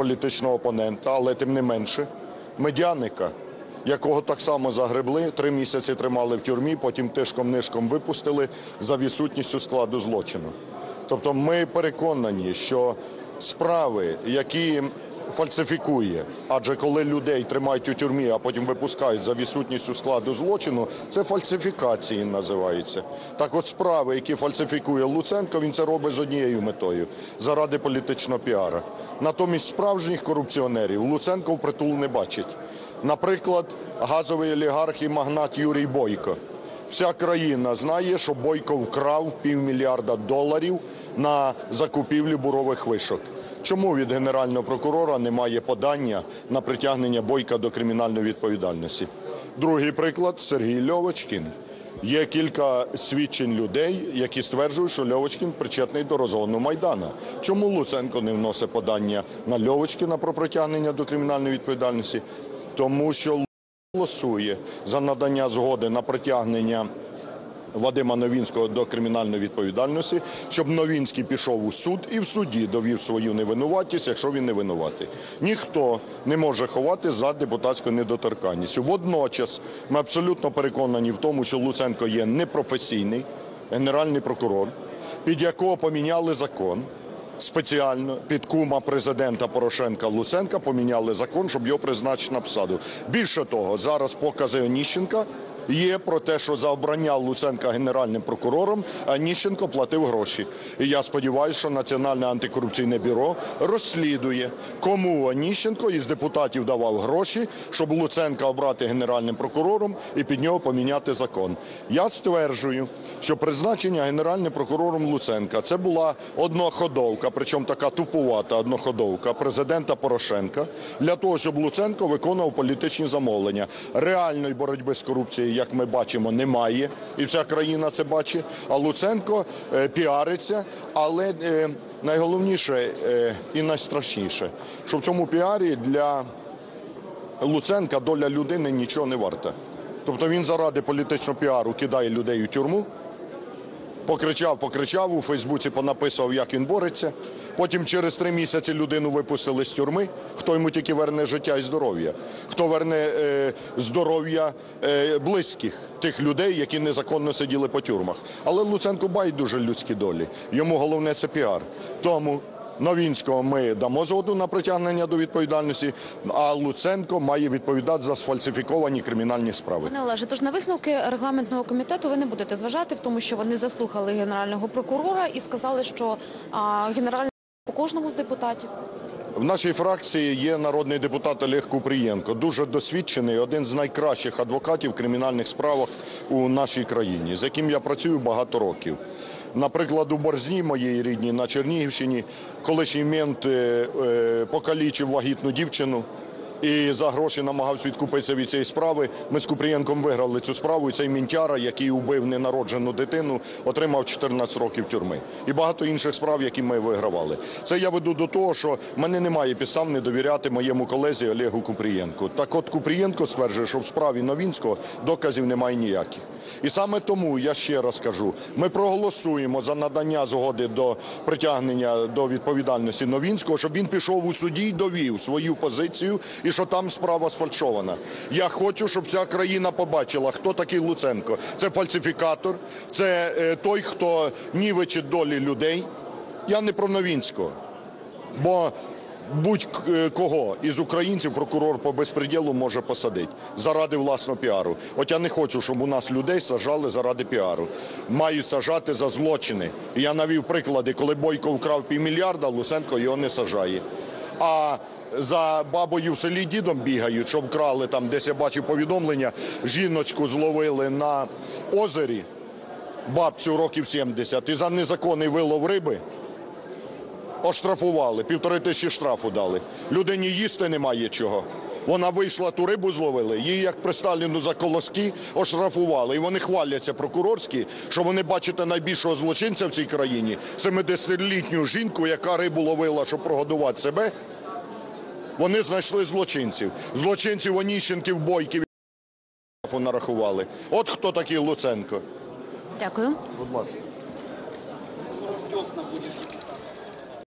політичного опонента, але тим не менше, медяника, якого так само загребли, 3 місяці тримали в тюрмі, потім тишком-нишком випустили за відсутністю складу злочину. Тобто ми переконані, що справи, які фальсифікує, адже коли людей тримають у тюрмі, а потім випускають за відсутністю складу злочину, це фальсифікації називається. Так от справи, які фальсифікує Луценко, він це робить з однією метою – заради політичного піара. Натомість справжніх корупціонерів Луценко впритул не бачить. Наприклад, газовий олігарх і магнат Юрій Бойко. Вся країна знає, що Бойко вкрав $500 мільйона на закупівлю бурових вишок. Чому від Генерального прокурора немає подання на притягнення Бойка до кримінальної відповідальності? Другий приклад – Сергій Льовочкін. Є кілька свідчень людей, які стверджують, що Льовочкін причетний до розгону Майдану. Чому Луценко не вносить подання на Льовочкіна про притягнення до кримінальної відповідальності? Тому що голосує за надання згоди на притягнення Вадима Новінського до кримінальної відповідальності, щоб Новінський пішов у суд і в суді довів свою невинуватість, якщо він не винуватий. Ніхто не може ховати за депутатською недоторканністю. Водночас ми абсолютно переконані в тому, що Луценко є непрофесійний генеральний прокурор, під якого поміняли закон. Спеціально під кума президента Порошенка Луценка поміняли закон, щоб його призначити на посаду. Більше того, зараз покази Оніщенка є про те, що за обрання Луценка генеральним прокурором Оніщенко платив гроші. І я сподіваюся, що Національне антикорупційне бюро розслідує, кому Оніщенко із депутатів давав гроші, щоб Луценка обрати генеральним прокурором і під нього поміняти закон. Я стверджую, що призначення генеральним прокурором Луценка – це була одноходовка, причому така тупувата одноходовка президента Порошенка, для того, щоб Луценко виконував політичні замовлення. Реальної боротьби з корупцією, як ми бачимо, немає, і вся країна це бачить, а Луценко піариться, але найголовніше і найстрашніше, що в цьому піарі для Луценка доля людини нічого не варта. Тобто він заради політичного піару кидає людей у тюрму, покричав, у Фейсбуці понаписав, як він бореться. Потім через 3 місяці людину випустили з тюрми. Хто йому тільки верне життя і здоров'я? Хто верне здоров'я близьких тих людей, які незаконно сиділи по тюрмах? Але Луценко байдуже людські долі. Йому головне – це піар. Тому Новінського ми дамо згоду на притягнення до відповідальності, а Луценко має відповідати за сфальсифіковані кримінальні справи. Пане Олеже, тож на висновки регламентного комітету ви не будете зважати в тому, що вони заслухали генерального прокурора і сказали, що генеральний по кожному з депутатів? В нашій фракції є народний депутат Олег Купрієнко, дуже досвідчений, один з найкращих адвокатів в кримінальних справах у нашій країні, з яким я працюю багато років. Наприклад, у Борзні, моїй рідній, на Чернігівщині, колишній мент покалічив вагітну дівчину і за гроші намагався відкупитися від цієї справи. Ми з Купрієнком виграли цю справу, і цей ментяра, який убив ненароджену дитину, отримав 14 років тюрми. І багато інших справ, які ми вигравали. Це я веду до того, що в мене немає підстав не довіряти моєму колезі Олегу Купрієнку. Так от Купрієнко стверджує, що в справі Новінського доказів немає ніяких. І саме тому, я ще раз кажу, ми проголосуємо за надання згоди до притягнення до відповідальності Новінського, щоб він пішов у суді і довів свою позицію, і що там справа сфальшована. Я хочу, щоб вся країна побачила, хто такий Луценко. Це фальсифікатор, це той, хто нівечить долі людей. Я не про Новінського, бо будь-кого із українців прокурор по безпреділу може посадити заради власного піару. От я не хочу, щоб у нас людей саджали заради піару. Мають саджати за злочини. І я навів приклади, коли Бойко вкрав $500 мільйона, Луценко його не саджає. А за бабою в селі дідом бігають, що вкрали там, десь я бачив повідомлення, жіночку зловили на озері, бабцю років 70, і за незаконний вилов риби оштрафували, 1500 штрафу дали. Людині їсти немає чого. Вона вийшла, ту рибу зловили, її, як при Сталіну, за колоски оштрафували. І вони хваляться прокурорські, що вони, бачите, найбільшого злочинця в цій країні, 70-літню жінку, яка рибу ловила, щоб прогодувати себе. Вони знайшли злочинців. Злочинців Оніщенків, Бойків нарахували. От хто такий Луценко. Дякую. Будь ласка.